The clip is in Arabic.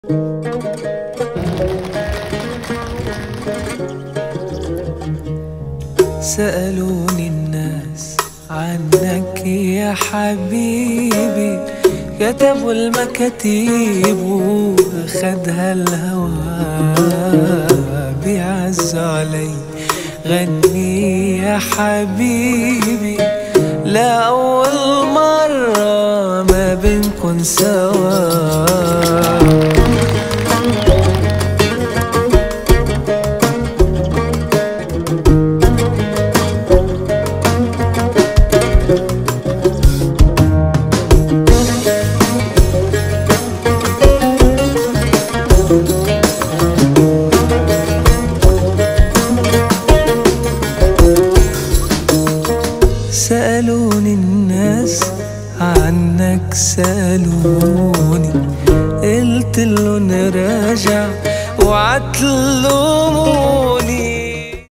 سألوني الناس عنك يا حبيبي، كتبوا المكاتيب وخدها الهوى، بيعز علي غني يا حبيبي، لا أول مرة ما بنكون سوا. سألوني الناس عنك سألوني، قلت له نراجع وعتلوموني.